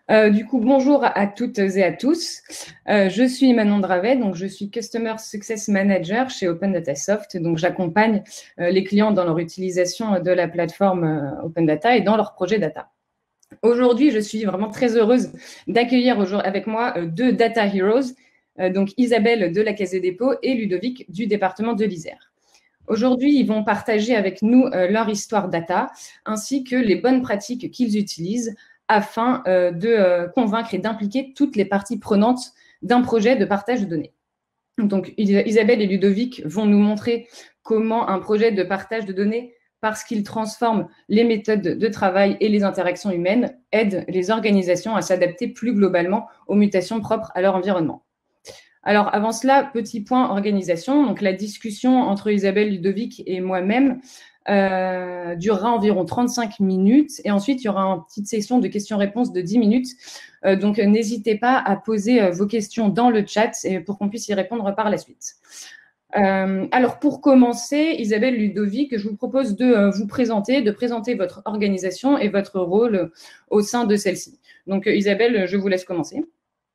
Du coup, bonjour à toutes et à tous. Je suis Manon Dravet, donc je suis Customer Success Manager chez Open Data Soft. Donc, j'accompagne les clients dans leur utilisation de la plateforme Open Data et dans leurs projets data. Aujourd'hui, je suis vraiment très heureuse d'accueillir avec moi deux Data Heroes, donc Isabelle de la Caisse des dépôts et Ludovic du département de l'Isère. Aujourd'hui, ils vont partager avec nous leur histoire data ainsi que les bonnes pratiques qu'ils utilisent afin de convaincre et d'impliquer toutes les parties prenantes d'un projet de partage de données. Donc, Isabelle et Ludovic vont nous montrer comment un projet de partage de données, parce qu'il transforme les méthodes de travail et les interactions humaines, aide les organisations à s'adapter plus globalement aux mutations propres à leur environnement. Alors, avant cela, petit point organisation. Donc, la discussion entre Isabelle, Ludovic et moi-même durera environ 35 minutes. Et ensuite, il y aura une petite session de questions-réponses de 10 minutes. Donc, n'hésitez pas à poser vos questions dans le chat pour qu'on puisse y répondre par la suite. Alors, pour commencer, Isabelle, Ludovic, je vous propose de vous présenter, de présenter votre organisation et votre rôle au sein de celle-ci. Donc, Isabelle, je vous laisse commencer.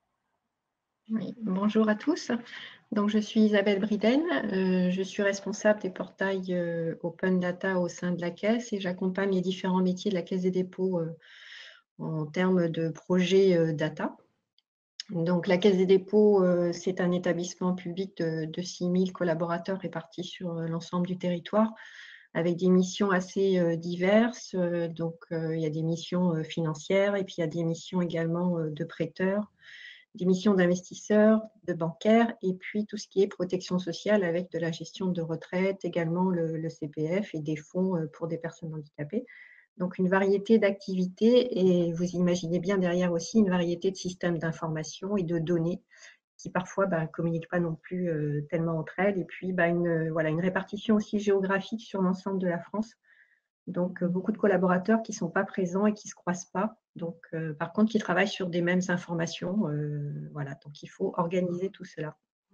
Oui, bonjour à tous. Donc, je suis Isabelle Briden, je suis responsable des portails Open Data au sein de la Caisse et j'accompagne les différents métiers de la Caisse des dépôts en termes de projets data. Donc, la Caisse des dépôts, c'est un établissement public de 6 000 collaborateurs répartis sur l'ensemble du territoire avec des missions assez diverses. Donc, il y a des missions financières et puis il y a des missions également de prêteurs, des missions d'investisseurs, de bancaires, et puis tout ce qui est protection sociale avec de la gestion de retraite, également le CPF et des fonds pour des personnes handicapées. Donc, une variété d'activités et vous imaginez bien derrière aussi une variété de systèmes d'information et de données qui parfois ne communiquent pas non plus tellement entre elles. Et puis, une répartition aussi géographique sur l'ensemble de la France. Donc, beaucoup de collaborateurs qui ne sont pas présents et qui ne se croisent pas. Donc, par contre, qui travaillent sur des mêmes informations. Voilà, donc il faut organiser tout cela.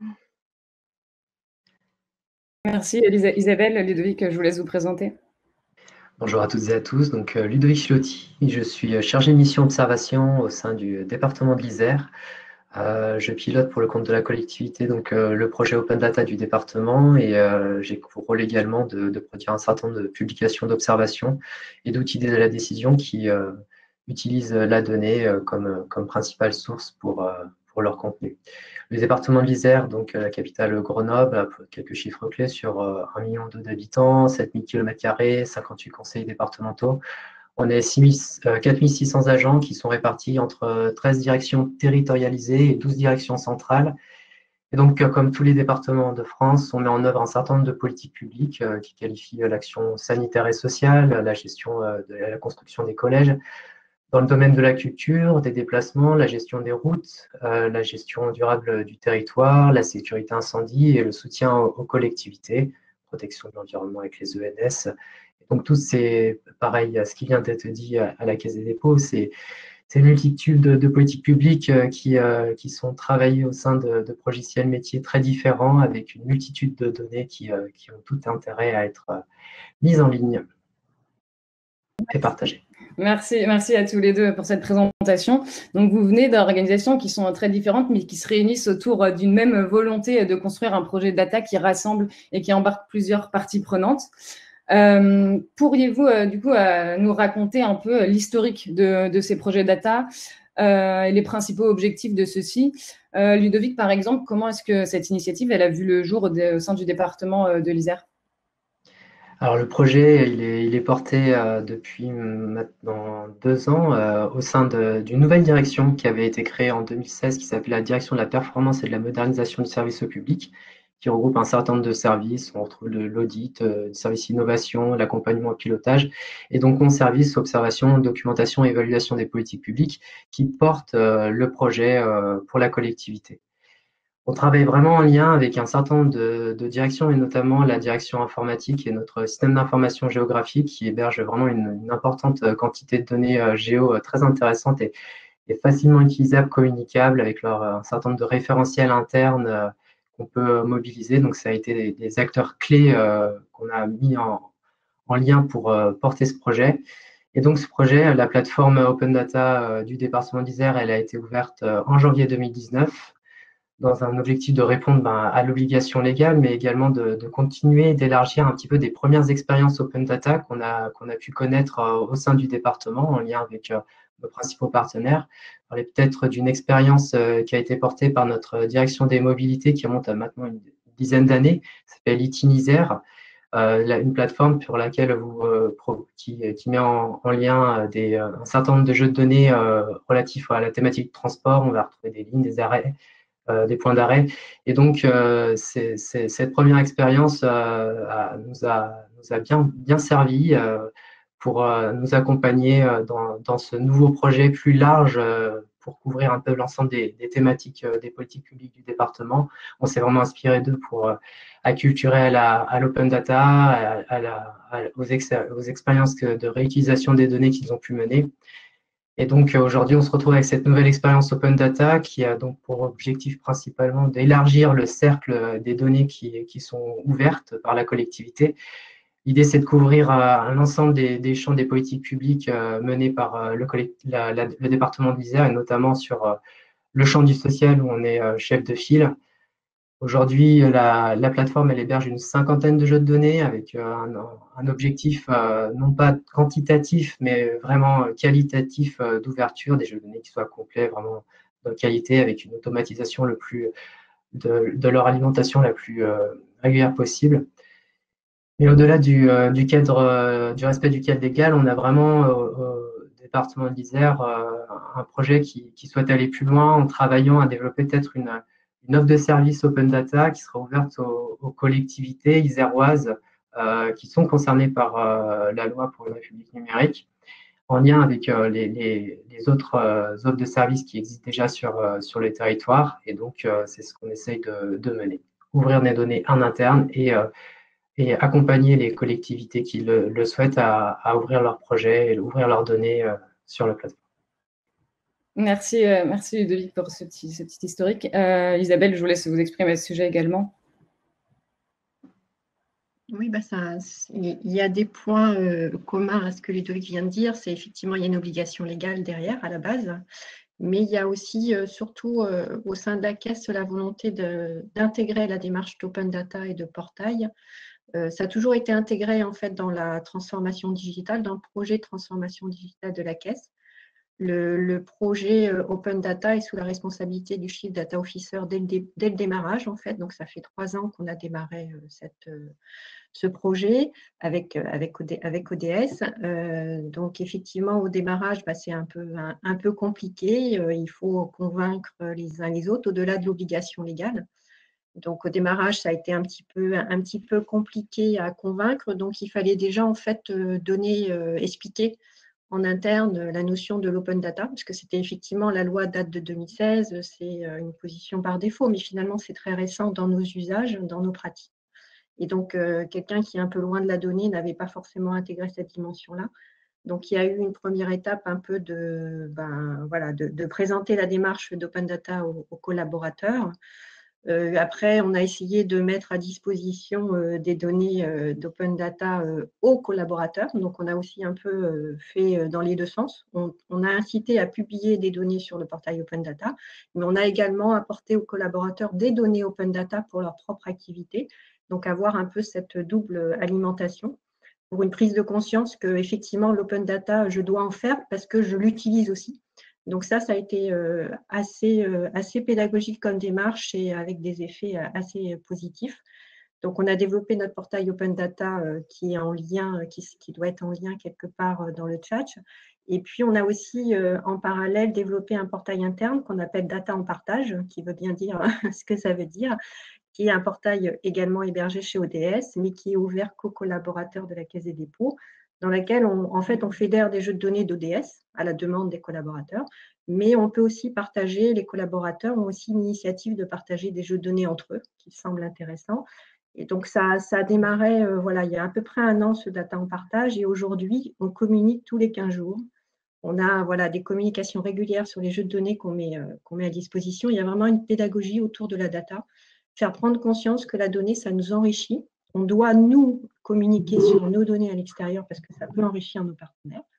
Merci Isabelle. Ludovic, je vous laisse vous présenter. Bonjour à toutes et à tous, donc Ludovic Chilotti, je suis chargé de mission observation au sein du département de l'Isère. Je pilote pour le compte de la collectivité donc, le projet Open Data du département et j'ai pour rôle également de produire un certain nombre de publications d'observation et d'outils de la décision qui utilisent la donnée comme principale source pour leur contenu. Le département de l'Isère, donc la capitale Grenoble, a quelques chiffres clés sur 1,2 million d'habitants, 7000 km², 58 conseils départementaux. On est 4600 agents qui sont répartis entre 13 directions territorialisées et 12 directions centrales. Et donc, comme tous les départements de France, on met en œuvre un certain nombre de politiques publiques qui qualifient l'action sanitaire et sociale, la gestion de la construction des collèges, dans le domaine de la culture, des déplacements, la gestion des routes, la gestion durable du territoire, la sécurité incendie et le soutien aux collectivités, protection de l'environnement avec les ENS. Donc, tout c'est pareil à ce qui vient d'être dit à la Caisse des dépôts, c'est une multitude de politiques publiques qui sont travaillées au sein de logiciels métiers très différents avec une multitude de données qui ont tout intérêt à être mises en ligne et partagées. Merci à tous les deux pour cette présentation. Donc, vous venez d'organisations qui sont très différentes, mais qui se réunissent autour d'une même volonté de construire un projet de data qui rassemble et qui embarque plusieurs parties prenantes. Pourriez-vous, du coup, nous raconter un peu l'historique de ces projets data et les principaux objectifs de ceux-ci? Ludovic, par exemple, comment est-ce que cette initiative elle a vu le jour au sein du département de l'Isère? Alors le projet, il est porté depuis maintenant 2 ans au sein d'une nouvelle direction qui avait été créée en 2016 qui s'appelle la direction de la performance et de la modernisation du service au public, qui regroupe un certain nombre de services. On retrouve l'audit, le service innovation, l'accompagnement au pilotage, et donc mon service observation, documentation et évaluation des politiques publiques qui porte le projet pour la collectivité. On travaille vraiment en lien avec un certain nombre de directions et notamment la direction informatique et notre système d'information géographique qui héberge vraiment une importante quantité de données géo très intéressantes et facilement utilisables, communicables avec un certain nombre de référentiels internes qu'on peut mobiliser. Donc, ça a été des acteurs clés qu'on a mis en lien pour porter ce projet. Et donc, ce projet, la plateforme Open Data du département d'Isère, elle a été ouverte en janvier 2019 dans un objectif de répondre à l'obligation légale, mais également de continuer d'élargir un petit peu des premières expériences Open Data qu'on a pu connaître au sein du département en lien avec nos principaux partenaires. On parler peut-être d'une expérience qui a été portée par notre direction des mobilités qui remonte à maintenant une dizaine d'années, ça s'appelle Itinisère. Une plateforme sur laquelle qui met en lien un certain nombre de jeux de données relatifs à la thématique de transport. On va retrouver des lignes, des arrêts, des points d'arrêt. Et donc, cette première expérience nous a bien servi pour nous accompagner dans ce nouveau projet plus large pour couvrir un peu l'ensemble des thématiques des politiques publiques du département. On s'est vraiment inspiré d'eux pour acculturer à l'open data, aux expériences de réutilisation des données qu'ils ont pu mener. Et donc aujourd'hui, on se retrouve avec cette nouvelle expérience Open Data qui a donc pour objectif principalement d'élargir le cercle des données qui sont ouvertes par la collectivité. L'idée, c'est de couvrir un ensemble des champs des politiques publiques menées par le département de l'Isère et notamment sur le champ du social où on est chef de file. Aujourd'hui, la plateforme, elle héberge une cinquantaine de jeux de données avec un objectif non pas quantitatif, mais vraiment qualitatif d'ouverture, des jeux de données qui soient complets, vraiment de qualité, avec une automatisation de leur alimentation la plus régulière possible. Mais au-delà du cadre, du respect du cadre légal, on a vraiment au département de l'Isère un projet qui souhaite aller plus loin en travaillant à développer peut-être une offre de service Open Data qui sera ouverte aux collectivités iséroises qui sont concernées par la loi pour une République numérique, en lien avec les autres offres de services qui existent déjà sur les territoires. Et donc, c'est ce qu'on essaye de mener. Ouvrir des données en interne et accompagner les collectivités qui le souhaitent à ouvrir leurs projets et ouvrir leurs données sur la plateforme. Merci Ludovic pour ce petit historique. Isabelle, je vous laisse vous exprimer à ce sujet également. Oui, il y a des points communs à ce que Ludovic vient de dire. C'est effectivement, il y a une obligation légale derrière à la base, mais il y a aussi, surtout au sein de la caisse, la volonté d'intégrer la démarche d'open data et de portail. Ça a toujours été intégré en fait dans la transformation digitale, dans le projet de transformation digitale de la caisse. Le projet Open Data est sous la responsabilité du Chief Data Officer dès le démarrage, en fait. Donc, ça fait 3 ans qu'on a démarré ce projet avec ODS. Donc, effectivement, au démarrage, c'est un peu compliqué. Il faut convaincre les uns les autres au-delà de l'obligation légale. Donc, au démarrage, ça a été un petit peu compliqué à convaincre. Donc, il fallait déjà, en fait, expliquer en interne la notion de l'open data, parce que c'était effectivement, la loi date de 2016, c'est une position par défaut, mais finalement, c'est très récent dans nos usages, dans nos pratiques. Et donc, quelqu'un qui est un peu loin de la donnée n'avait pas forcément intégré cette dimension-là. Donc, il y a eu une première étape un peu de présenter la démarche d'open data aux collaborateurs. Après, on a essayé de mettre à disposition des données d'open data aux collaborateurs. Donc, on a aussi un peu fait dans les deux sens. On a incité à publier des données sur le portail open data, mais on a également apporté aux collaborateurs des données open data pour leur propre activité. Donc, avoir un peu cette double alimentation pour une prise de conscience que effectivement l'open data, je dois en faire parce que je l'utilise aussi. Donc ça a été assez pédagogique comme démarche et avec des effets assez positifs. Donc on a développé notre portail Open Data qui est en lien, qui doit être en lien quelque part dans le chat. Et puis on a aussi en parallèle développé un portail interne qu'on appelle Data en partage, qui veut bien dire ce que ça veut dire, qui est un portail également hébergé chez ODS, mais qui est ouvert qu'aux collaborateurs de la Caisse des dépôts, dans laquelle on fédère des jeux de données d'ODS à la demande des collaborateurs, mais on peut aussi partager, les collaborateurs ont aussi une initiative de partager des jeux de données entre eux, qui semble intéressant. Et donc, ça a démarré, il y a à peu près 1 an, ce data en partage, et aujourd'hui, on communique tous les 15 jours. On a des communications régulières sur les jeux de données qu'on met à disposition. Il y a vraiment une pédagogie autour de la data, faire prendre conscience que la donnée, ça nous enrichit. On doit, nous, communiquer sur nos données à l'extérieur parce que ça peut enrichir nos partenaires.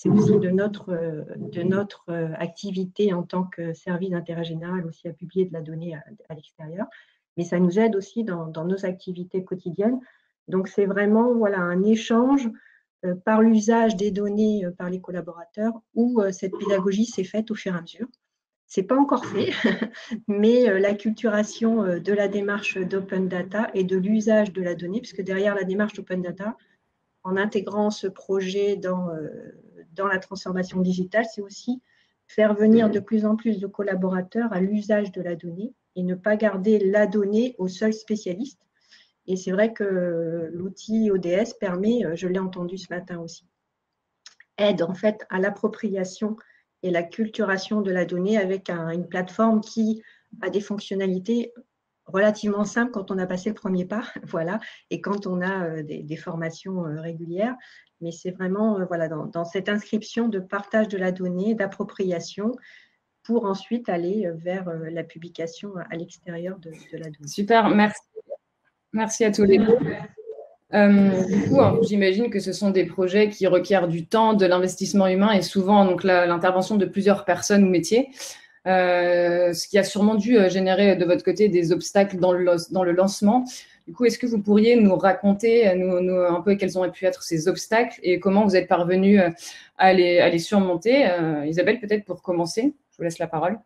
c'est aussi de notre activité en tant que service d'intérêt général aussi à publier de la donnée à l'extérieur. Mais ça nous aide aussi dans nos activités quotidiennes. Donc, c'est vraiment voilà, un échange par l'usage des données par les collaborateurs où cette pédagogie s'est faite au fur et à mesure. Ce n'est pas encore fait, mais l'acculturation de la démarche d'open data et de l'usage de la donnée, puisque derrière la démarche d'open data, en intégrant ce projet dans la transformation digitale, c'est aussi faire venir de plus en plus de collaborateurs à l'usage de la donnée et ne pas garder la donnée aux seuls spécialistes. Et c'est vrai que l'outil ODS permet, je l'ai entendu ce matin aussi, aide en fait à l'appropriation et la culturation de la donnée avec une plateforme qui a des fonctionnalités relativement simples quand on a passé le premier pas, voilà, et quand on a des formations régulières. Mais c'est vraiment voilà, dans cette inscription de partage de la donnée, d'appropriation, pour ensuite aller vers la publication à l'extérieur de la donnée. Super, merci. Merci à tous les deux. Du coup, j'imagine que ce sont des projets qui requièrent du temps, de l'investissement humain et souvent donc l'intervention de plusieurs personnes ou métiers, ce qui a sûrement dû générer de votre côté des obstacles dans le lancement. Du coup, est-ce que vous pourriez nous raconter un peu quels ont pu être ces obstacles et comment vous êtes parvenu à les surmonter? Isabelle, peut-être pour commencer, je vous laisse la parole.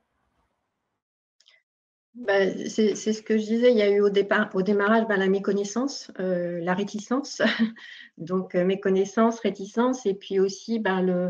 C'est ce que je disais, il y a eu au démarrage la méconnaissance, la réticence. Donc, méconnaissance, réticence, et puis aussi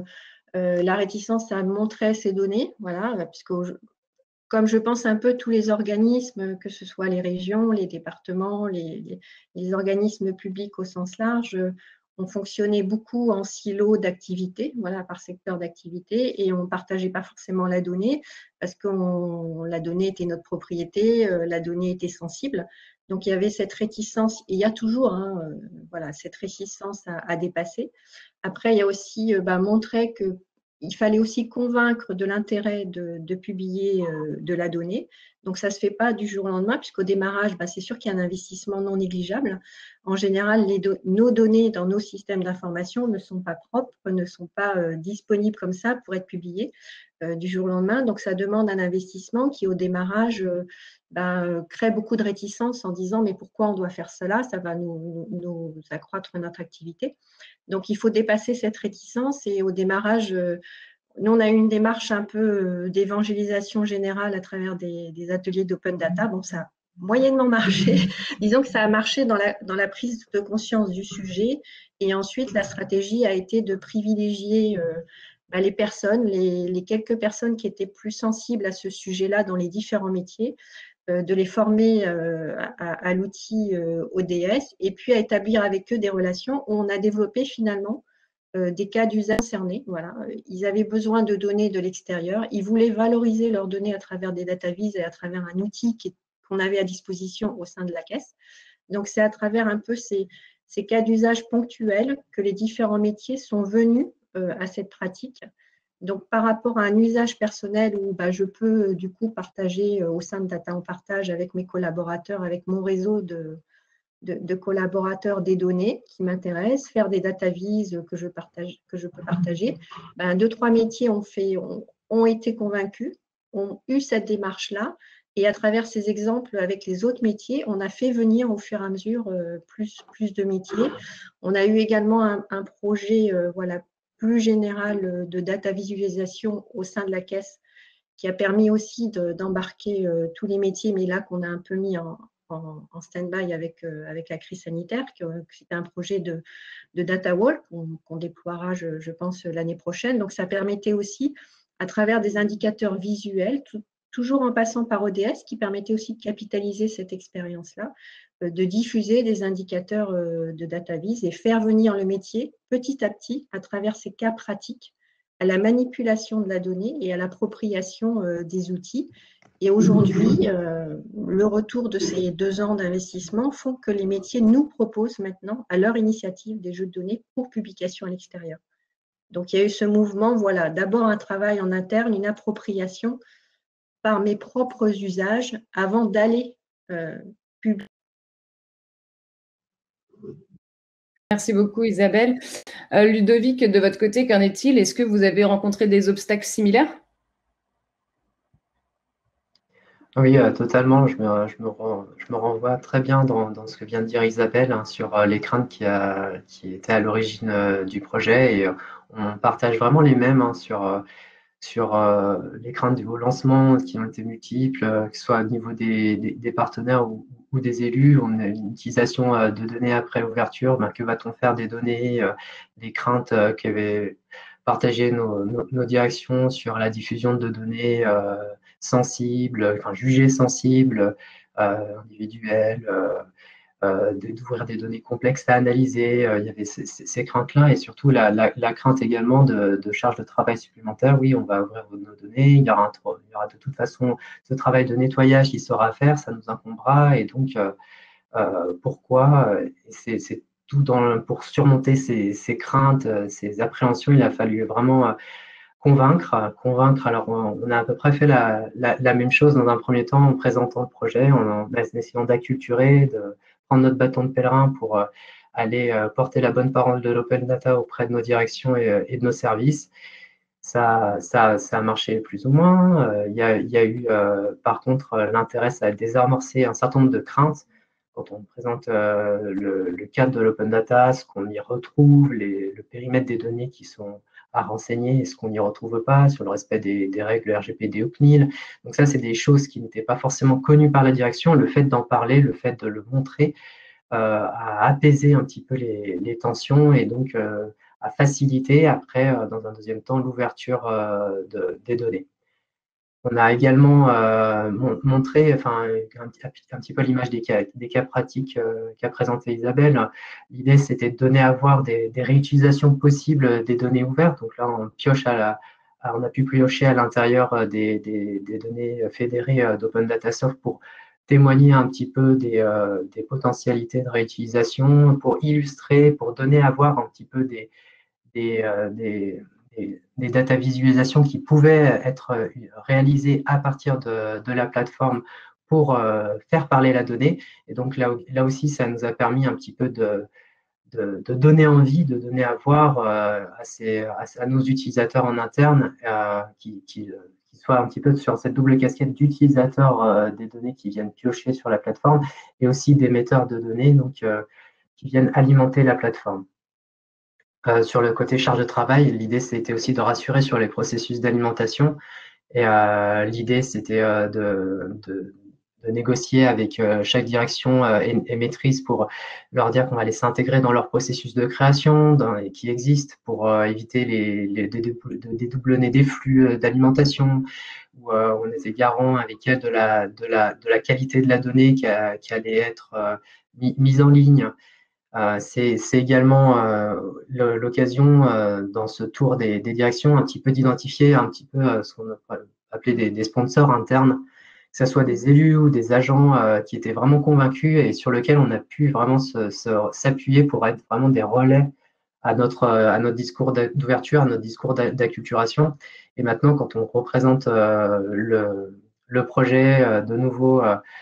la réticence à montrer ces données, voilà, puisque comme je pense un peu tous les organismes, que ce soit les régions, les départements, les organismes publics au sens large, on fonctionnait beaucoup en silos d'activité, voilà, par secteur d'activité, et on ne partageait pas forcément la donnée parce que la donnée était notre propriété, la donnée était sensible. Donc, il y avait cette réticence, et il y a toujours voilà, cette réticence à dépasser. Après, il y a aussi montrer qu'il fallait aussi convaincre de l'intérêt de publier de la donnée. Donc, ça ne se fait pas du jour au lendemain, puisqu'au démarrage, c'est sûr qu'il y a un investissement non négligeable. En général, nos données dans nos systèmes d'information ne sont pas propres, ne sont pas disponibles comme ça pour être publiées du jour au lendemain. Donc, ça demande un investissement qui, au démarrage, crée beaucoup de réticence en disant « mais pourquoi on doit faire cela? Ça va nous accroître notre activité ». Donc, il faut dépasser cette réticence et au démarrage, nous, on a eu une démarche un peu d'évangélisation générale à travers des ateliers d'open data. Bon, ça a moyennement marché. Disons que ça a marché dans la prise de conscience du sujet. Et ensuite, la stratégie a été de privilégier les personnes, les quelques personnes qui étaient plus sensibles à ce sujet-là dans les différents métiers, de les former à l'outil ODS et puis à établir avec eux des relations où on a développé finalement des cas d'usage concernés. Voilà. Ils avaient besoin de données de l'extérieur. Ils voulaient valoriser leurs données à travers des dataviz et à travers un outil qu'on avait à disposition au sein de la caisse. Donc, c'est à travers un peu ces cas d'usage ponctuels que les différents métiers sont venus à cette pratique. Donc, par rapport à un usage personnel où je peux du coup partager au sein de Data en Partage avec mes collaborateurs, avec mon réseau de collaborateurs des données qui m'intéressent, faire des dataviz que je peux partager. 2-3 métiers ont été convaincus, ont eu cette démarche-là, et à travers ces exemples avec les autres métiers, on a fait venir au fur et à mesure plus de métiers. On a eu également un projet voilà, plus général de data visualisation au sein de la caisse qui a permis aussi d'embarquer tous les métiers, mais là qu'on a un peu mis en stand-by avec la crise sanitaire, c'était un projet de data wall qu'on déploiera, je pense, l'année prochaine. Donc, ça permettait aussi, à travers des indicateurs visuels, toujours en passant par ODS, qui permettait aussi de capitaliser cette expérience-là, de diffuser des indicateurs de dataviz et faire venir le métier petit à petit à travers ces cas pratiques à la manipulation de la donnée et à l'appropriation des outils. Et aujourd'hui, le retour de ces 2 ans d'investissement font que les métiers nous proposent maintenant, à leur initiative, des jeux de données pour publication à l'extérieur. Donc, il y a eu ce mouvement, voilà, d'abord un travail en interne, une appropriation par mes propres usages avant d'aller publier. Merci beaucoup Isabelle. Ludovic, de votre côté, qu'en est-il? Est-ce que vous avez rencontré des obstacles similaires? Oui, totalement. Je me renvoie très bien dans ce que vient de dire Isabelle, hein, sur les craintes qui étaient à l'origine du projet. Et on partage vraiment les mêmes, hein, sur les craintes au lancement qui ont été multiples, que ce soit au niveau des partenaires ou des élus. On a une utilisation de données après l'ouverture. Ben, que va-t-on faire des données? Les craintes qu'avaient partagées nos directions sur la diffusion de données sensibles, enfin jugées sensibles, individuelles. D'ouvrir des données complexes à analyser. Il y avait ces craintes-là et surtout la crainte également de charge de travail supplémentaire. Oui, on va ouvrir nos données, il y aura de toute façon ce travail de nettoyage qui sera à faire, ça nous incombera et donc pourquoi c'est tout pour surmonter ces craintes, ces appréhensions, il a fallu vraiment convaincre. Alors, on a à peu près fait la même chose dans un premier temps en présentant le projet, en essayant d'acculturer, de prendre notre bâton de pèlerin pour aller porter la bonne parole de l'open data auprès de nos directions et de nos services. Ça a marché plus ou moins. Il y a eu, par contre, l'intérêt, ça a désamorcé un certain nombre de craintes quand on présente le cadre de l'open data, ce qu'on y retrouve, le périmètre des données qui sont à renseigner et ce qu'on n'y retrouve pas, sur le respect des règles RGPD ou CNIL. Donc ça, c'est des choses qui n'étaient pas forcément connues par la direction. Le fait d'en parler, le fait de le montrer, a apaisé un petit peu les tensions et donc a facilité après, dans un deuxième temps, l'ouverture des données. On a également montré, enfin, un petit peu l'image des cas pratiques qu'a présenté Isabelle. L'idée, c'était de donner à voir des réutilisations possibles des données ouvertes. Donc là, on a pu piocher à l'intérieur des données fédérées d'Open Data Soft pour témoigner un petit peu des potentialités de réutilisation, pour illustrer, pour donner à voir un petit peu des data visualisations qui pouvaient être réalisées à partir de la plateforme pour faire parler la donnée. Et donc là aussi, ça nous a permis un petit peu de donner envie, de donner à voir à nos utilisateurs en interne qui soient un petit peu sur cette double casquette d'utilisateurs des données qui viennent piocher sur la plateforme et aussi d'émetteurs de données donc, qui viennent alimenter la plateforme. Sur le côté charge de travail, l'idée, c'était aussi de rassurer sur les processus d'alimentation. Et l'idée, c'était de négocier avec chaque direction et maîtrise pour leur dire qu'on va les intégrer dans leur processus de création qui existe pour éviter de dédoublonner des flux d'alimentation, où on était garant avec elle de la qualité de la donnée qui allait être mise en ligne. C'est également l'occasion, dans ce tour des directions, un petit peu d'identifier un petit peu ce qu'on appelait des sponsors internes, que ce soit des élus ou des agents qui étaient vraiment convaincus et sur lesquels on a pu vraiment s'appuyer pour être vraiment des relais à notre discours d'ouverture, à notre discours d'acculturation. Et maintenant, quand on représente le projet de nouveau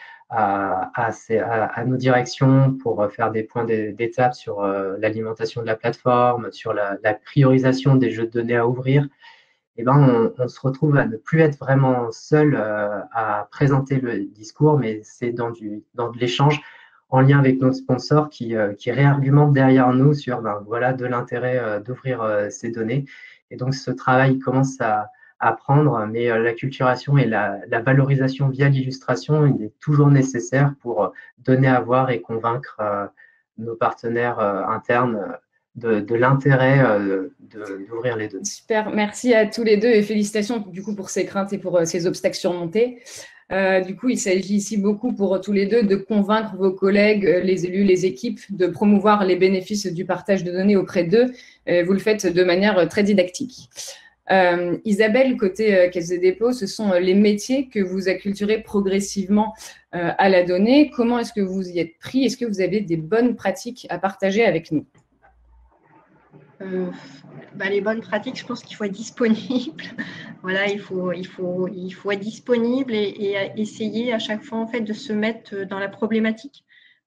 à nos directions pour faire des points d'étape sur l'alimentation de la plateforme, sur la priorisation des jeux de données à ouvrir, et ben on se retrouve à ne plus être vraiment seul à présenter le discours, mais c'est dans de l'échange en lien avec notre sponsor qui réargumente derrière nous sur voilà de l'intérêt d'ouvrir ces données. Et donc ce travail commence à prendre, mais l'acculturation et la valorisation via l'illustration, il est toujours nécessaire pour donner à voir et convaincre nos partenaires internes de l'intérêt d'ouvrir les données. Super, merci à tous les deux et félicitations du coup pour ces craintes et pour ces obstacles surmontés. Du coup, il s'agit ici beaucoup pour tous les deux de convaincre vos collègues, les élus, les équipes, de promouvoir les bénéfices du partage de données auprès d'eux. Vous le faites de manière très didactique. Isabelle, côté Caisse des dépôts, ce sont les métiers que vous acculturez progressivement à la donnée. Comment est-ce que vous y êtes pris? Est-ce que vous avez des bonnes pratiques à partager avec nous? Les bonnes pratiques, je pense qu'il faut être disponible. Voilà, il faut être disponible et essayer à chaque fois en fait de se mettre dans la problématique.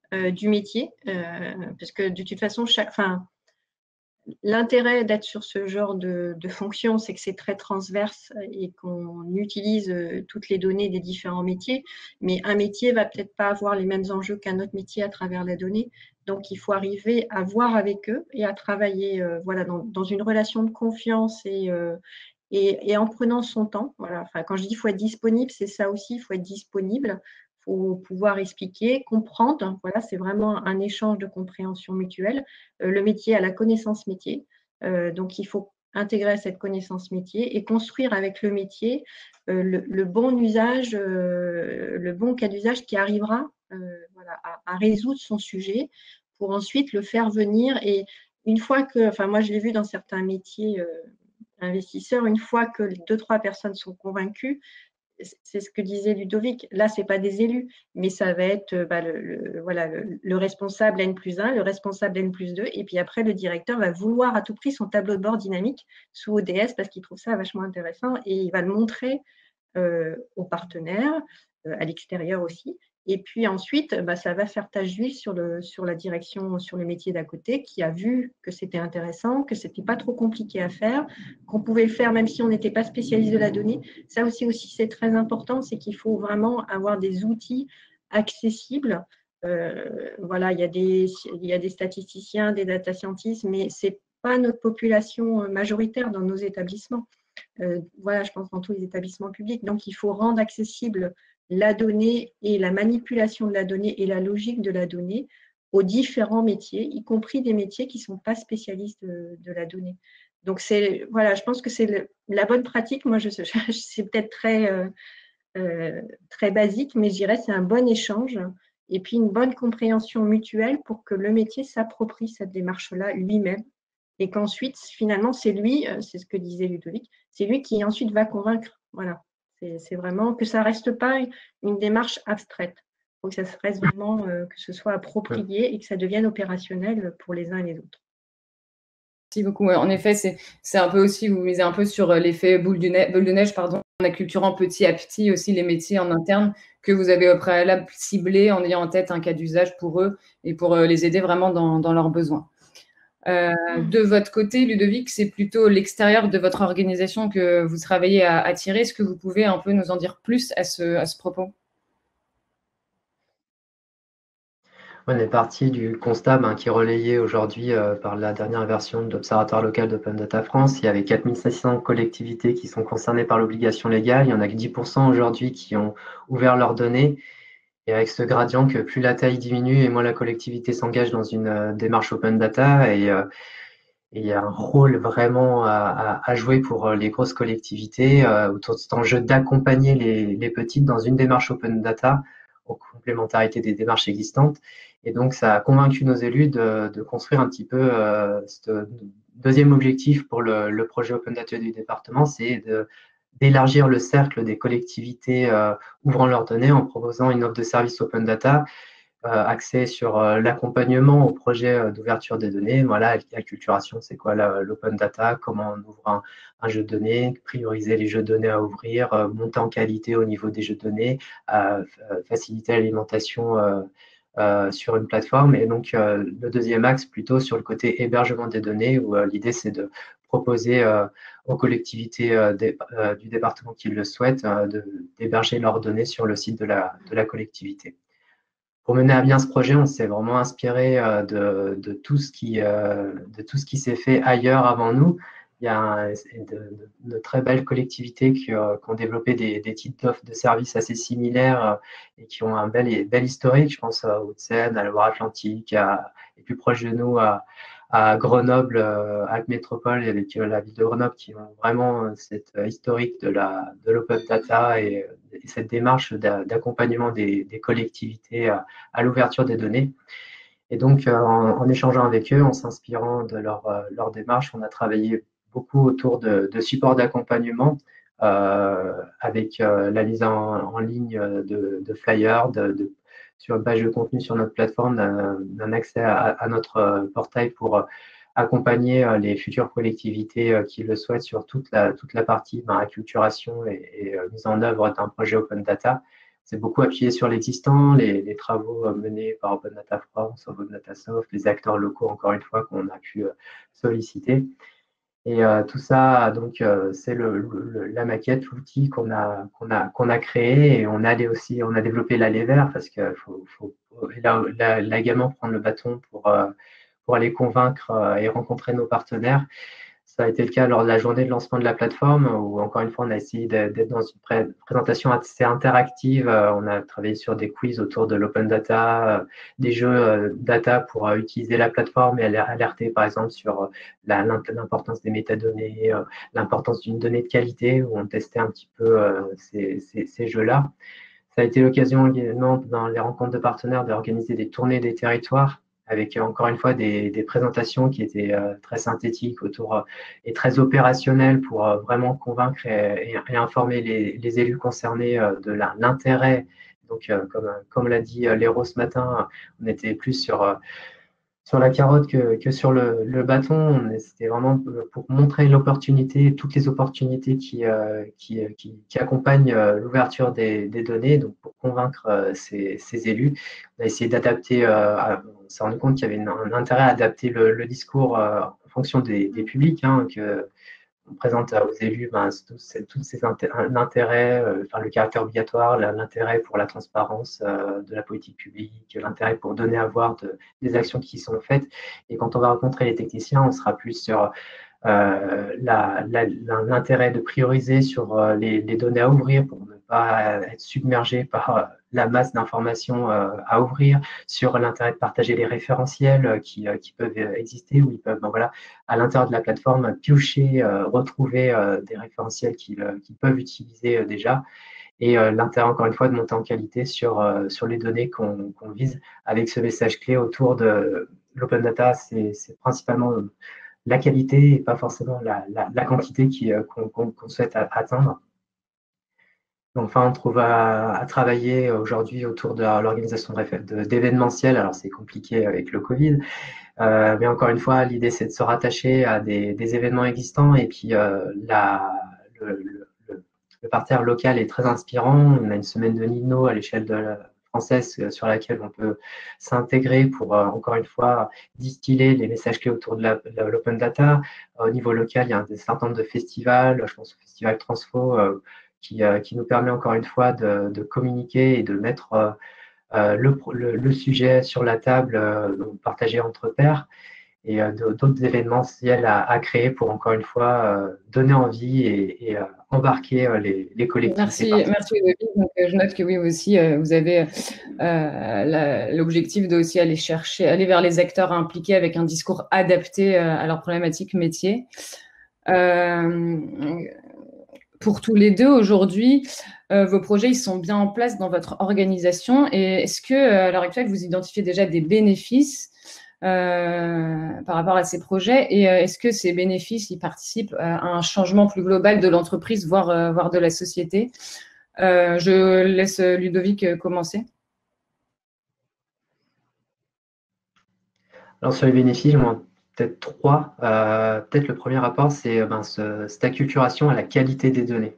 du métier, parce que de toute façon, l'intérêt d'être sur ce genre de fonction, c'est que c'est très transverse et qu'on utilise toutes les données des différents métiers, mais un métier va peut-être pas avoir les mêmes enjeux qu'un autre métier à travers la donnée. Donc, il faut arriver à voir avec eux et à travailler voilà, dans une relation de confiance et en prenant son temps. Voilà. Enfin, quand je dis qu'il faut être disponible, c'est ça aussi, il faut être disponible, il faut pouvoir expliquer, comprendre. Voilà, c'est vraiment un échange de compréhension mutuelle. Le métier a la connaissance métier, donc il faut intégrer cette connaissance métier et construire avec le métier le bon usage, le bon cas d'usage qui arrivera voilà, à résoudre son sujet pour ensuite le faire venir. Et une fois que, enfin moi je l'ai vu dans certains métiers investisseurs, une fois que 2-3 personnes sont convaincues, c'est ce que disait Ludovic, là, ce n'est pas des élus, mais ça va être voilà, le responsable N+1, le responsable N+2, et puis après, le directeur va vouloir à tout prix son tableau de bord dynamique sous ODS parce qu'il trouve ça vachement intéressant et il va le montrer aux partenaires, à l'extérieur aussi. Et puis ensuite, ça va faire tache d'huile sur la direction, sur le métier d'à côté, qui a vu que c'était intéressant, que ce n'était pas trop compliqué à faire, qu'on pouvait le faire même si on n'était pas spécialiste de la donnée. Ça aussi c'est très important, c'est qu'il faut vraiment avoir des outils accessibles. Voilà, il y a des statisticiens, des data scientists, mais ce n'est pas notre population majoritaire dans nos établissements. Voilà, je pense dans tous les établissements publics. Donc, il faut rendre accessible la donnée et la manipulation de la donnée et la logique de la donnée aux différents métiers, y compris des métiers qui ne sont pas spécialistes de la donnée. Donc, voilà, je pense que c'est la bonne pratique. Moi, c'est peut-être très basique, mais je dirais c'est un bon échange et puis une bonne compréhension mutuelle pour que le métier s'approprie cette démarche-là lui-même et qu'ensuite, finalement, c'est lui, c'est ce que disait Ludovic, c'est lui qui ensuite va convaincre. Voilà. C'est vraiment que ça ne reste pas une démarche abstraite. Il faut que ça reste vraiment, que ce soit approprié et que ça devienne opérationnel pour les uns et les autres. Merci beaucoup. Ouais, en effet, c'est un peu aussi, vous misez un peu sur l'effet boule de neige, pardon, en acculturant petit à petit aussi les métiers en interne que vous avez au préalable ciblés en ayant en tête un cas d'usage pour eux et pour les aider vraiment dans leurs besoins. De votre côté, Ludovic, c'est plutôt l'extérieur de votre organisation que vous travaillez à attirer. Est-ce que vous pouvez un peu nous en dire plus à ce propos? On est parti du constat qui est relayé aujourd'hui par la dernière version de l'Observatoire local d'Open Data France. Il y avait 4500 collectivités qui sont concernées par l'obligation légale. Il y en a que 10% aujourd'hui qui ont ouvert leurs données. Et avec ce gradient que plus la taille diminue et moins la collectivité s'engage dans une démarche Open Data. Et il y a un rôle vraiment à jouer pour les grosses collectivités autour de cet enjeu d'accompagner les petites dans une démarche Open Data en complémentarité des démarches existantes. Et donc, ça a convaincu nos élus de construire un petit peu ce deuxième objectif pour le projet Open Data du département, c'est d'élargir le cercle des collectivités ouvrant leurs données en proposant une offre de service Open Data axé sur l'accompagnement au projet d'ouverture des données. Voilà, l'acculturation, c'est quoi l'open data, comment on ouvre un jeu de données, prioriser les jeux de données à ouvrir, monter en qualité au niveau des jeux de données, faciliter l'alimentation sur une plateforme. Et donc, le deuxième axe, plutôt sur le côté hébergement des données, où l'idée, c'est de proposer aux collectivités du département qui le souhaitent d'héberger leurs données sur le site de la collectivité. Pour mener à bien ce projet, on s'est vraiment inspiré de tout ce qui s'est fait ailleurs avant nous. Il y a de très belles collectivités qui ont développé des types d'offres de services assez similaires et qui ont un bel historique. Je pense à Hauts-de-Seine, à la Loire-Atlantique, et plus proche de nous, à Grenoble, Alpes Métropole et avec la ville de Grenoble qui ont vraiment cette historique de l'open data et cette démarche d'accompagnement des collectivités à l'ouverture des données. Et donc, en échangeant avec eux, en s'inspirant de leur démarche, on a travaillé beaucoup autour de supports d'accompagnement avec la mise en ligne de flyers, sur une page de contenu sur notre plateforme, d'un accès à notre portail pour accompagner les futures collectivités qui le souhaitent sur toute la partie acculturation et mise en œuvre d'un projet Open Data. c'est beaucoup appuyé sur l'existant, les travaux menés par Open Data France, Open Data Soft, les acteurs locaux, encore une fois, qu'on a pu solliciter. Et tout ça, donc, c'est la maquette, l'outil qu'on a créé, et on a développé l'allée vert parce qu'il faut là également prendre le bâton pour aller convaincre et rencontrer nos partenaires. Ça a été le cas lors de la journée de lancement de la plateforme où, encore une fois, on a essayé d'être dans une présentation assez interactive. On a travaillé sur des quiz autour de l'open data, des jeux data pour utiliser la plateforme et alerter, par exemple, sur l'importance des métadonnées, l'importance d'une donnée de qualité, où on testait un petit peu ces jeux-là. Ça a été l'occasion également, dans les rencontres de partenaires, d'organiser des tournées des territoires avec, encore une fois, des présentations qui étaient très synthétiques et très opérationnelles pour vraiment convaincre et informer les élus concernés de l'intérêt. Donc, comme l'a dit Léro ce matin, on était plus sur la carotte que sur le bâton. C'était vraiment pour montrer l'opportunité, toutes les opportunités qui accompagnent l'ouverture des données, donc pour convaincre ces élus. On a essayé d'adapter, on s'est rendu compte qu'il y avait un intérêt à adapter le discours en fonction des publics, on présente aux élus tous ces intérêts, le caractère obligatoire, l'intérêt pour la transparence de la politique publique, l'intérêt pour donner à voir des actions qui sont faites. Et quand on va rencontrer les techniciens, on sera plus sur l'intérêt de prioriser sur les données à ouvrir pour ne pas être submergé par la masse d'informations à ouvrir, sur l'intérêt de partager les référentiels qui peuvent exister, où ils peuvent, à l'intérieur de la plateforme, piocher, retrouver des référentiels qu'ils peuvent utiliser déjà, et l'intérêt, encore une fois, de monter en qualité sur les données qu'on vise, avec ce message clé autour de l'open data. C'est principalement la qualité et pas forcément la quantité qu'on souhaite atteindre. Enfin, on trouve à travailler aujourd'hui autour de l'organisation d'événementiels. Alors, c'est compliqué avec le Covid, mais encore une fois, l'idée, c'est de se rattacher à des événements existants. Et puis, le parterre local est très inspirant. On a une semaine de Nino à l'échelle française sur laquelle on peut s'intégrer pour, encore une fois, distiller les messages clés autour de l'open data. Au niveau local, il y a un certain nombre de festivals. Je pense au festival Transfo, qui nous permet, encore une fois, de communiquer et de mettre le sujet sur la table, partagé entre pairs, et d'autres événementiels à créer pour, encore une fois, donner envie et embarquer les collectivités. Merci Ludovic. Donc, je note que oui, aussi, vous avez l'objectif de aussi aller vers les acteurs impliqués avec un discours adapté à leurs problématiques métiers. Pour tous les deux, aujourd'hui, vos projets, ils sont bien en place dans votre organisation. Et est-ce que, à l'heure actuelle, vous identifiez déjà des bénéfices par rapport à ces projets, et est-ce que ces bénéfices, ils participent à un changement plus global de l'entreprise, voire de la société? Je laisse Ludovic commencer. Alors, sur les bénéfices, moi, peut-être trois. Peut-être le premier rapport, c'est cette acculturation à la qualité des données.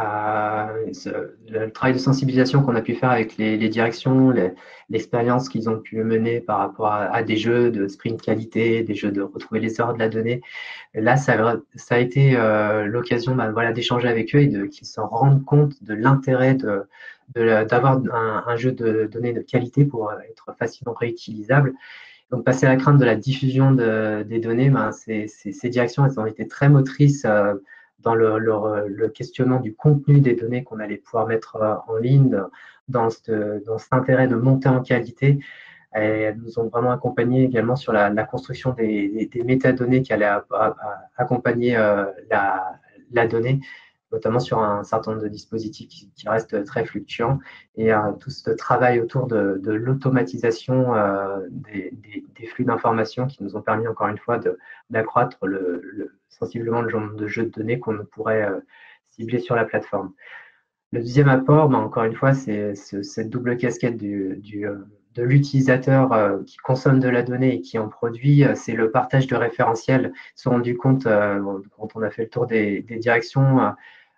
Le travail de sensibilisation qu'on a pu faire avec les directions, l'expérience qu'ils ont pu mener par rapport à des jeux de sprint qualité, des jeux de retrouver les erreurs de la donnée. Là, ça a été l'occasion d'échanger avec eux et qu'ils se rendent compte de l'intérêt d'avoir un jeu de données de qualité pour être facilement réutilisable. Donc, passer à la crainte de la diffusion des données, ces directions, elles ont été très motrices dans le questionnement du contenu des données qu'on allait pouvoir mettre en ligne, dans cet intérêt de monter en qualité. Et elles nous ont vraiment accompagnés également sur la construction des métadonnées qui allaient accompagner la donnée, notamment sur un certain nombre de dispositifs qui restent très fluctuants, et tout ce travail autour de l'automatisation des flux d'informations qui nous ont permis, encore une fois, d'accroître sensiblement le nombre de jeux de données qu'on pourrait cibler sur la plateforme. Le deuxième apport, encore une fois, c'est cette double casquette de l'utilisateur qui consomme de la donnée et qui en produit, c'est le partage de référentiels. Ils se sont rendus compte, quand on a fait le tour des directions,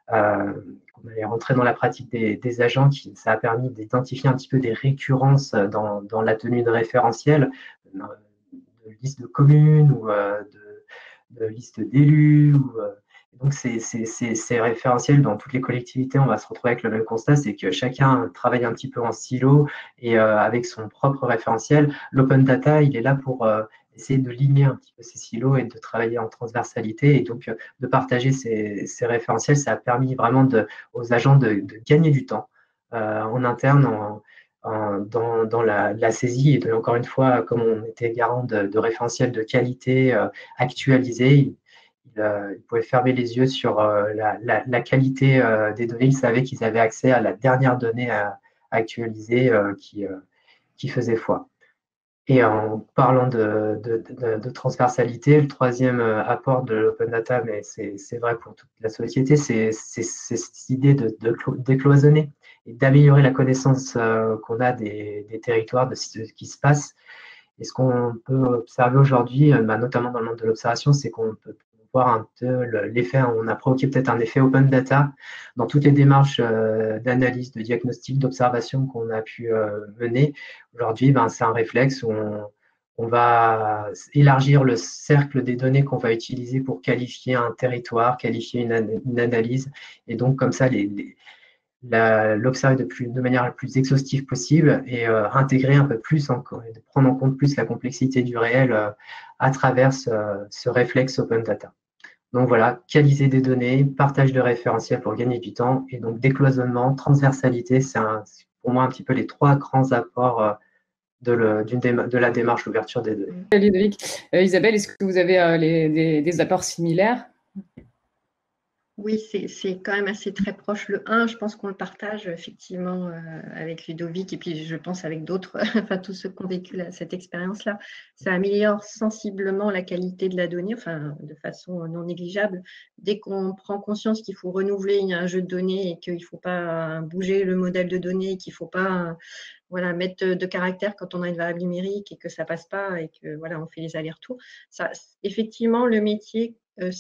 qu'on allait rentrer dans la pratique des agents, ça a permis d'identifier un petit peu des récurrences dans la tenue de référentiels, de listes de communes ou de listes d'élus. Donc, ces référentiels dans toutes les collectivités, on va se retrouver avec le même constat, c'est que chacun travaille un petit peu en silo et avec son propre référentiel. L'open data, il est là pour essayer de limer un petit peu ces silos et de travailler en transversalité. Et donc, de partager ces référentiels, ça a permis vraiment aux agents de gagner du temps en interne, dans la saisie. Et encore une fois, comme on était garant de référentiels de qualité actualisés, ils pouvaient fermer les yeux sur la qualité des données. Ils savaient qu'ils avaient accès à la dernière donnée actualisée qui faisait foi. Et en parlant de transversalité, le troisième apport de l'open data, mais c'est vrai pour toute la société, c'est cette idée de décloisonner et d'améliorer la connaissance qu'on a des territoires, de ce qui se passe. Et ce qu'on peut observer aujourd'hui, notamment dans le monde de l'observation, c'est qu'on peut voir un peu l'effet, on a provoqué peut-être un effet open data dans toutes les démarches d'analyse, de diagnostic, d'observation qu'on a pu mener. Aujourd'hui, c'est un réflexe où on va élargir le cercle des données qu'on va utiliser pour qualifier un territoire, qualifier une analyse. Et donc, comme ça, l'observer de manière la plus exhaustive possible et intégrer un peu plus, de prendre en compte plus la complexité du réel à travers ce réflexe open data. Donc voilà, qualiser des données, partage de référentiels pour gagner du temps, et donc décloisonnement, transversalité, c'est pour moi un petit peu les trois grands apports de la démarche d'ouverture des données. Ludovic. Isabelle, est-ce que vous avez des apports similaires? Oui, c'est quand même assez très proche. Le 1, je pense qu'on le partage effectivement avec Ludovic et puis je pense avec d'autres, enfin tous ceux qui ont vécu cette expérience-là. Ça améliore sensiblement la qualité de la donnée, enfin de façon non négligeable. Dès qu'on prend conscience qu'il faut renouveler un jeu de données et qu'il ne faut pas bouger le modèle de données, qu'il ne faut pas voilà, mettre de caractères quand on a une variable numérique et que ça ne passe pas et que voilà, on fait les allers-retours. Effectivement, le métier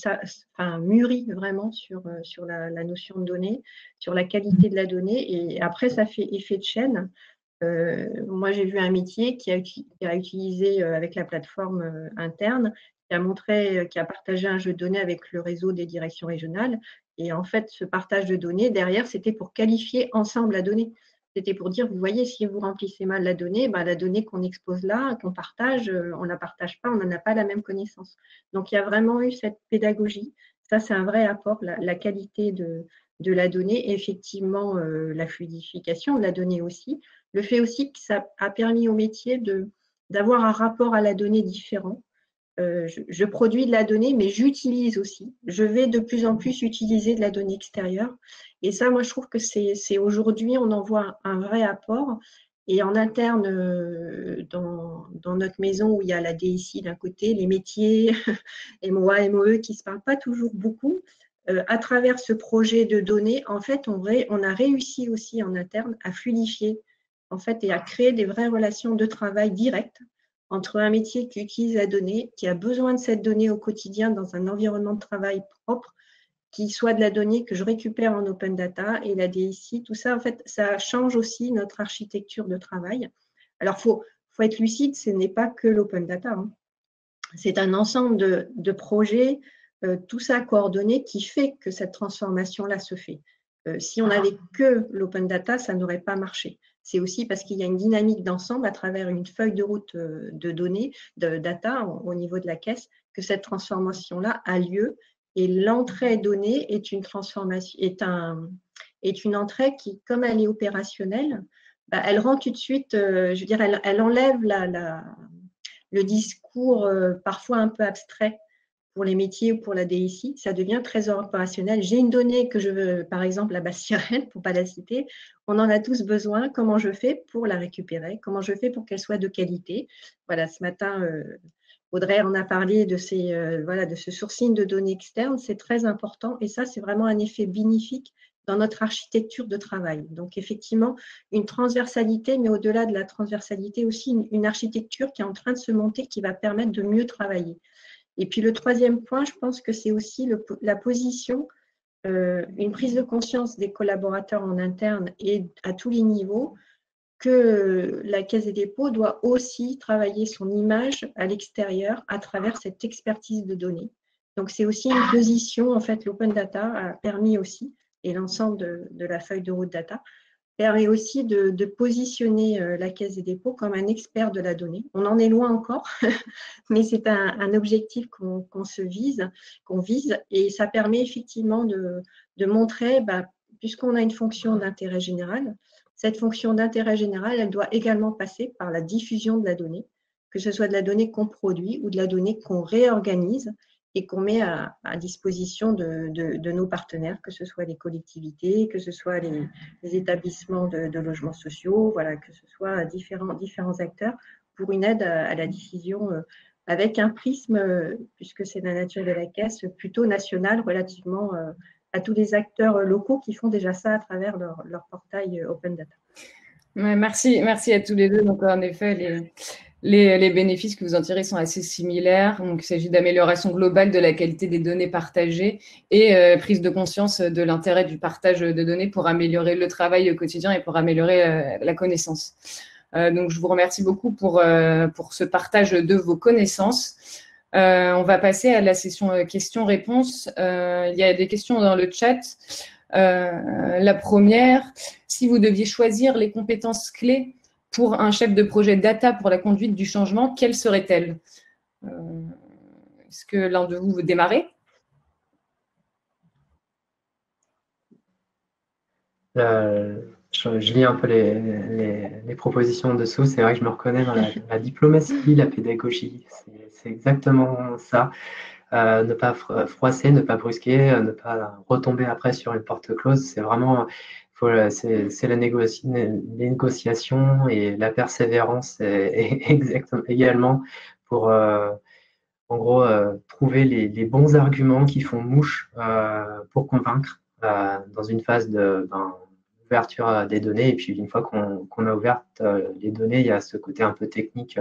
mûrit vraiment sur la notion de données, sur la qualité de la donnée. Et après, ça fait effet de chaîne. Moi, j'ai vu un métier qui a utilisé avec la plateforme interne, qui a partagé un jeu de données avec le réseau des directions régionales. Et en fait, ce partage de données, derrière, c'était pour qualifier ensemble la donnée. C'était pour dire, vous voyez, si vous remplissez mal la donnée qu'on expose là, qu'on partage, on ne la partage pas, on n'en a pas la même connaissance. Donc, il y a vraiment eu cette pédagogie. Ça, c'est un vrai apport, la qualité de la donnée, et effectivement, la fluidification de la donnée aussi. Le fait aussi que ça a permis au métier d'avoir un rapport à la donnée différent. Je produis de la donnée, mais j'utilise aussi. Je vais de plus en plus utiliser de la donnée extérieure. Et ça, moi, je trouve que c'est aujourd'hui, on en voit un vrai apport. Et en interne, dans notre maison où il y a la DSI d'un côté, les métiers, MOA, MOE, qui ne se parlent pas toujours beaucoup, à travers ce projet de données, en fait, on a réussi aussi en interne à fluidifier en fait, et à créer des vraies relations de travail directes entre un métier qui utilise la donnée, qui a besoin de cette donnée au quotidien dans un environnement de travail propre, qui soit de la donnée que je récupère en open data et la DSI, tout ça, en fait, ça change aussi notre architecture de travail. Alors, il faut être lucide, ce n'est pas que l'open data. Hein. C'est un ensemble de projets, tout ça coordonné, qui fait que cette transformation-là se fait. Si on n'avait que l'open data, ça n'aurait pas marché. C'est aussi parce qu'il y a une dynamique d'ensemble à travers une feuille de route de données, de data au niveau de la caisse, que cette transformation-là a lieu. Et l'entrée donnée est une transformation, est une entrée qui, comme elle est opérationnelle, elle rend tout de suite, je veux dire, elle enlève le discours parfois un peu abstrait pour les métiers ou pour la DSI, ça devient très opérationnel. J'ai une donnée que je veux, par exemple, la Bastille-Rennes, pour ne pas la citer, on en a tous besoin. Comment je fais pour la récupérer? Comment je fais pour qu'elle soit de qualité? Voilà, ce matin, Audrey en a parlé de ce sourcing de données externes, c'est très important et ça, c'est vraiment un effet bénéfique dans notre architecture de travail. Donc, effectivement, une transversalité, mais au-delà de la transversalité, aussi une architecture qui est en train de se monter, qui va permettre de mieux travailler. Et puis, le troisième point, je pense que c'est aussi la position une prise de conscience des collaborateurs en interne et à tous les niveaux que la Caisse des dépôts doit aussi travailler son image à l'extérieur à travers cette expertise de données. Donc, c'est aussi une position, en fait, l'open data a permis aussi, et l'ensemble de la feuille de route data, permet aussi de positionner la Caisse des dépôts comme un expert de la donnée. On en est loin encore, mais c'est un objectif qu'on vise, et ça permet effectivement de montrer, puisqu'on a une fonction d'intérêt général, cette fonction d'intérêt général, elle doit également passer par la diffusion de la donnée, que ce soit de la donnée qu'on produit ou de la donnée qu'on réorganise et qu'on met à disposition de nos partenaires, que ce soit les collectivités, que ce soit les établissements de logements sociaux, voilà, que ce soit différents acteurs pour une aide à la décision avec un prisme, puisque c'est la nature de la caisse, plutôt national relativement à tous les acteurs locaux qui font déjà ça à travers leur portail Open Data. Ouais, merci à tous les deux. Donc, en effet, les bénéfices que vous en tirez sont assez similaires. Donc, il s'agit d'amélioration globale de la qualité des données partagées et prise de conscience de l'intérêt du partage de données pour améliorer le travail au quotidien et pour améliorer la connaissance. Donc, je vous remercie beaucoup pour ce partage de vos connaissances. On va passer à la session questions-réponses. Il y a des questions dans le chat. La première, si vous deviez choisir les compétences clés pour un chef de projet data pour la conduite du changement, quelles seraient-elles? Est-ce que l'un de vous veut démarrer? Je lis un peu les propositions en dessous. C'est vrai que je me reconnais dans la diplomatie, la pédagogie. C'est exactement ça. Ne pas froisser, ne pas brusquer, ne pas retomber après sur une porte close. C'est vraiment, c'est les négociations et la persévérance exactement également pour, en gros, trouver les bons arguments qui font mouche pour convaincre dans une phase d'ouverture des données. Et puis, une fois qu'on a ouvert les données, il y a ce côté un peu technique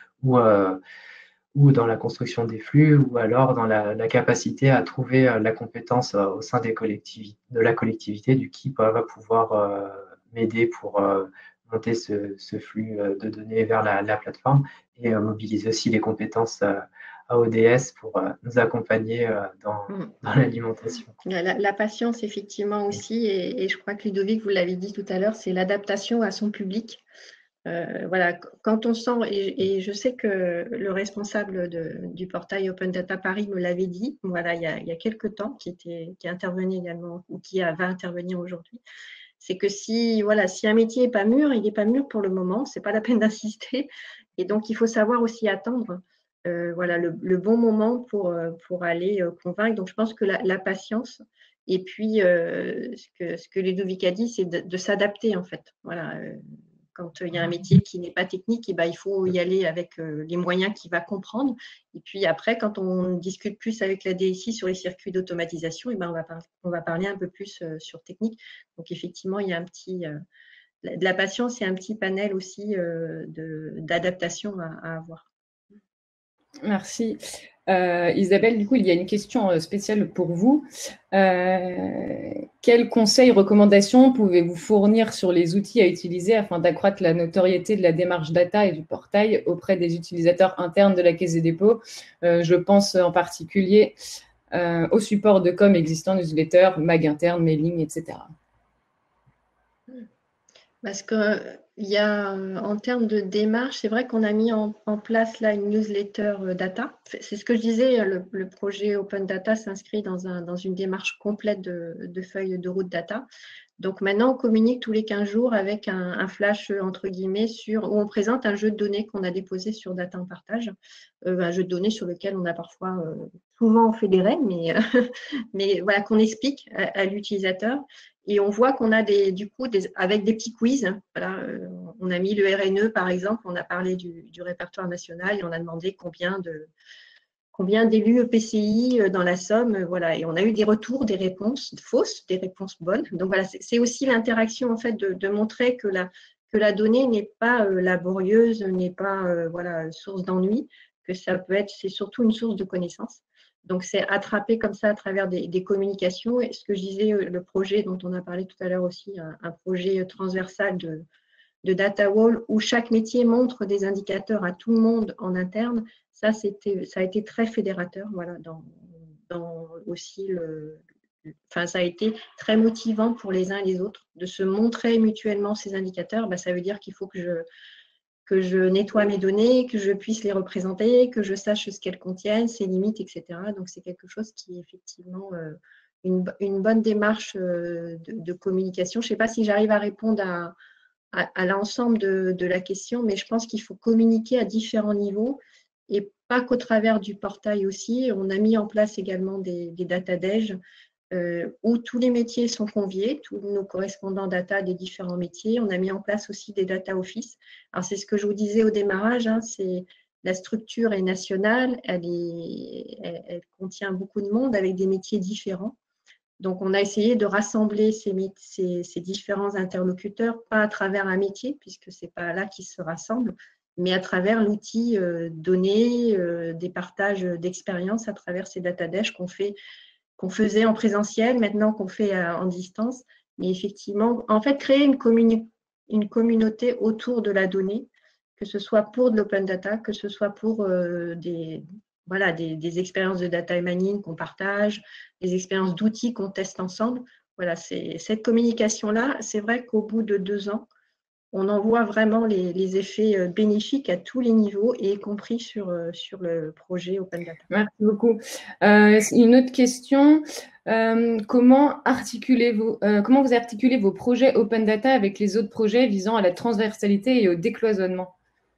ou dans la construction des flux, ou alors dans la capacité à trouver la compétence au sein de la collectivité du qui va pouvoir m'aider pour monter ce flux de données vers la plateforme et mobiliser aussi les compétences à ODS pour nous accompagner dans l'alimentation. La patience, effectivement, aussi, et je crois que Ludovic, vous l'avez dit tout à l'heure, c'est l'adaptation à son public. Voilà, quand on sent, et je sais que le responsable du portail Open Data Paris me l'avait dit, voilà, il y a quelques temps, qui intervenait également, ou qui va intervenir aujourd'hui, c'est que si un métier n'est pas mûr, il n'est pas mûr pour le moment, ce n'est pas la peine d'insister, et donc il faut savoir aussi attendre le bon moment pour aller convaincre. Donc je pense que la patience, et puis ce que Ludovic a dit, c'est de s'adapter en fait. Voilà, quand il y a un métier qui n'est pas technique, il faut y aller avec les moyens qu'il va comprendre. Et puis après, quand on discute plus avec la DSI sur les circuits d'automatisation, on va parler un peu plus sur technique. Donc effectivement, il y a de la patience et un petit panel aussi d'adaptation à avoir. Merci. Isabelle, du coup, il y a une question spéciale pour vous. Quels conseils, recommandations pouvez-vous fournir sur les outils à utiliser afin d'accroître la notoriété de la démarche data et du portail auprès des utilisateurs internes de la Caisse des dépôts? Je pense en particulier au support de com existant, newsletter, mag interne, mailing, etc. Parce qu'il y a, en termes de démarche, c'est vrai qu'on a mis en place là une newsletter data. C'est ce que je disais, le projet Open Data s'inscrit dans une démarche complète de feuilles de route data. Donc maintenant, on communique tous les 15 jours avec un flash, entre guillemets, où on présente un jeu de données qu'on a déposé sur Data en partage, un jeu de données sur lequel on a parfois, souvent on fait des règles, mais voilà, qu'on explique à l'utilisateur. Et on voit qu'on a avec des petits quiz. Voilà, on a mis le RNE, par exemple, on a parlé du répertoire national et on a demandé combien d'élus EPCI dans la Somme, voilà, et on a eu des retours, des réponses fausses, des réponses bonnes. Donc voilà, c'est aussi l'interaction en fait de montrer que la donnée n'est pas laborieuse, n'est pas source d'ennui, que c'est surtout une source de connaissances. Donc, c'est attrapé comme ça à travers des communications. Et ce que je disais, le projet dont on a parlé tout à l'heure aussi, un projet transversal de data wall où chaque métier montre des indicateurs à tout le monde en interne, ça a été très fédérateur. Voilà, dans aussi enfin, ça a été très motivant pour les uns et les autres de se montrer mutuellement ces indicateurs. Ça veut dire qu'il faut que je nettoie mes données, que je puisse les représenter, que je sache ce qu'elles contiennent, ses limites, etc. Donc, c'est quelque chose qui est effectivement une bonne démarche de communication. Je ne sais pas si j'arrive à répondre à l'ensemble de la question, mais je pense qu'il faut communiquer à différents niveaux et pas qu'au travers du portail aussi. On a mis en place également des data days où tous les métiers sont conviés, tous nos correspondants data des différents métiers. On a mis en place aussi des data office. Alors, c'est ce que je vous disais au démarrage, hein, c'est la structure est nationale, elle contient beaucoup de monde avec des métiers différents. Donc, on a essayé de rassembler ces différents interlocuteurs, pas à travers un métier, puisque ce n'est pas là qu'ils se rassemblent, mais à travers l'outil donné, des partages d'expériences à travers ces data dash qu'on faisait en présentiel, maintenant qu'on fait en distance. Mais effectivement, en fait, créer une communauté autour de la donnée, que ce soit pour de l'open data, que ce soit pour des expériences de data mining qu'on partage, des expériences d'outils qu'on teste ensemble. Voilà, cette communication-là, c'est vrai qu'au bout de 2 ans, on en voit vraiment les effets bénéfiques à tous les niveaux, et y compris sur le projet Open Data. Merci beaucoup. Une autre question, comment vous articulez vos projets Open Data avec les autres projets visant à la transversalité et au décloisonnement?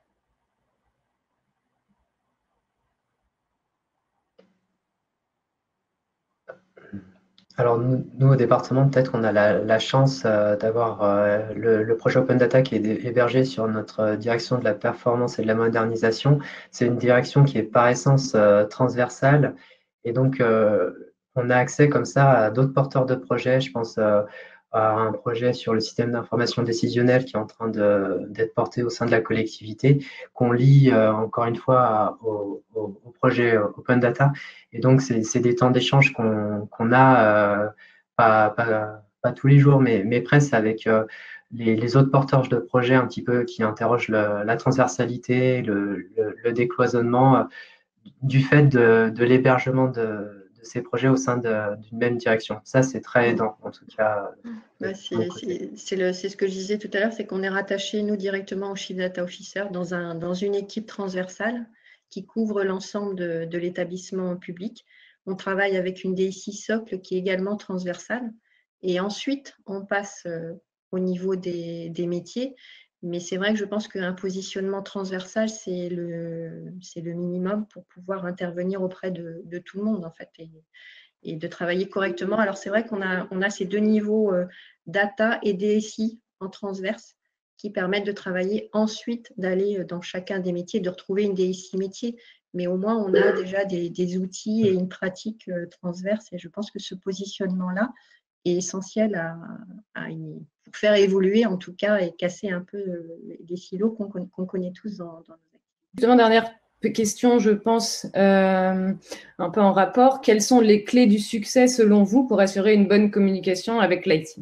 Alors, nous, au département, peut-être qu'on a la chance d'avoir le projet Open Data qui est hébergé sur notre direction de la performance et de la modernisation. C'est une direction qui est par essence transversale. Et donc, on a accès comme ça à d'autres porteurs de projets. Je pense à un projet sur le système d'information décisionnelle qui est en train d'être porté au sein de la collectivité, qu'on lie encore une fois au projet Open Data. Et donc, c'est des temps d'échange qu'on a, pas tous les jours, mais presque avec les autres porteurs de projets un petit peu qui interrogent la transversalité, le décloisonnement du fait de l'hébergement de ces projets au sein d'une même direction. Ça, c'est très aidant, en tout cas. C'est ce que je disais tout à l'heure, c'est qu'on est rattaché, nous, directement au Chief Data Officer dans une équipe transversale qui couvre l'ensemble de l'établissement public. On travaille avec une DSI socle qui est également transversale. Et ensuite, on passe au niveau des métiers. Mais c'est vrai que je pense qu'un positionnement transversal, c'est le minimum pour pouvoir intervenir auprès de tout le monde, en fait, et de travailler correctement. Alors, c'est vrai qu'on a ces 2 niveaux data et DSI en transverse qui permettent de travailler ensuite, d'aller dans chacun des métiers, de retrouver une DSI métier. Mais au moins, on a déjà des outils et une pratique transverse. Et je pense que ce positionnement-là est essentiel pour faire évoluer, en tout cas, et casser un peu les silos qu'on connaît tous dans nos activités. Justement, dernière question, je pense, un peu en rapport. Quelles sont les clés du succès, selon vous, pour assurer une bonne communication avec l'IT?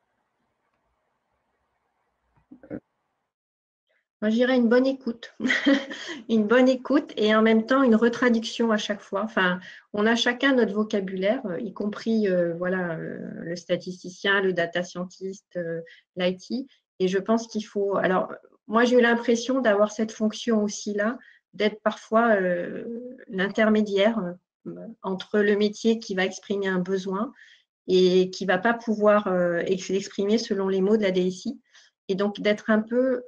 Moi, je dirais une bonne écoute. Une bonne écoute et en même temps une retraduction à chaque fois. Enfin, on a chacun notre vocabulaire, y compris le statisticien, le data scientist, l'IT. Et je pense qu'il faut… Alors, moi, j'ai eu l'impression d'avoir cette fonction aussi là, d'être parfois l'intermédiaire entre le métier qui va exprimer un besoin et qui ne va pas pouvoir l'exprimer selon les mots de la DSI. Et donc, d'être un peu,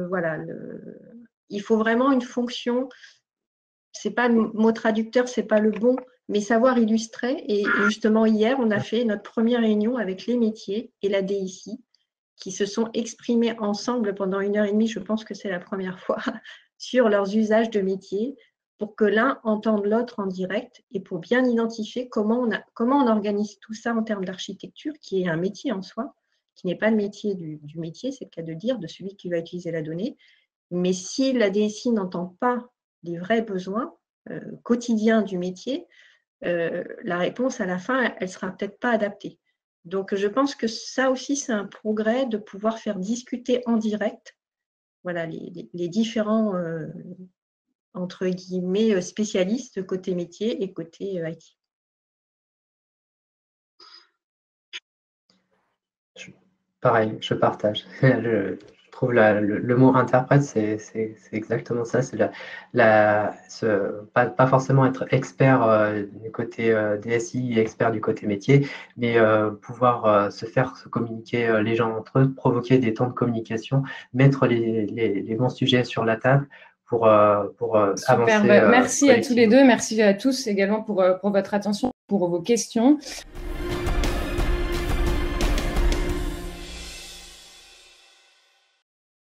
il faut vraiment une fonction, c'est pas le mot traducteur, c'est pas le bon, mais savoir illustrer. Et justement, hier, on a fait notre première réunion avec les métiers et la DSI qui se sont exprimés ensemble pendant 1h30, je pense que c'est la première fois, sur leurs usages de métier, pour que l'un entende l'autre en direct et pour bien identifier comment on organise tout ça en termes d'architecture, qui est un métier en soi, qui n'est pas le métier du métier, c'est le cas de dire, de celui qui va utiliser la donnée. Mais si la DSI n'entend pas les vrais besoins quotidiens du métier, la réponse à la fin, elle ne sera peut-être pas adaptée. Donc, je pense que ça aussi, c'est un progrès de pouvoir faire discuter en direct, voilà, les différents, entre guillemets, spécialistes côté métier et côté IT. Pareil, je partage. Je trouve le mot interprète, c'est exactement ça. C'est pas forcément être expert du côté DSI et expert du côté métier, mais pouvoir se communiquer les gens entre eux, provoquer des temps de communication, mettre les bons sujets sur la table pour Super, avancer merci à tous les collectivement. deux, merci à tous également pour votre attention, pour vos questions.